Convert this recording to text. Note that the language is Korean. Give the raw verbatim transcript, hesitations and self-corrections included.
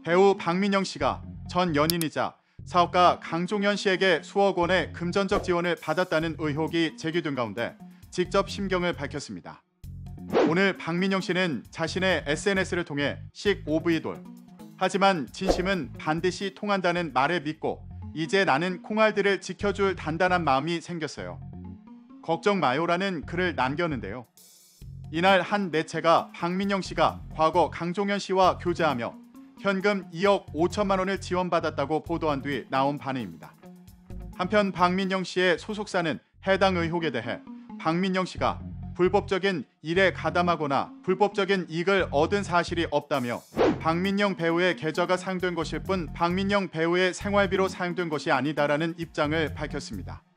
배우 박민영 씨가 전 연인이자 사업가 강종현 씨에게 수억 원의 금전적 지원을 받았다는 의혹이 제기된 가운데 직접 심경을 밝혔습니다. 오늘 박민영 씨는 자신의 에스엔에스를 통해 식 오브이돌, 하지만 진심은 반드시 통한다는 말을 믿고 이제 나는 콩알들을 지켜줄 단단한 마음이 생겼어요. 걱정 마요라는 글을 남겼는데요. 이날 한 매체가 박민영 씨가 과거 강종현 씨와 교제하며 현금 이억 오천만 원을 지원받았다고 보도한 뒤 나온 반응입니다. 한편 박민영 씨의 소속사는 해당 의혹에 대해 박민영 씨가 불법적인 일에 가담하거나 불법적인 이익을 얻은 사실이 없다며 박민영 배우의 계좌가 사용된 것일 뿐 박민영 배우의 생활비로 사용된 것이 아니다라는 입장을 밝혔습니다.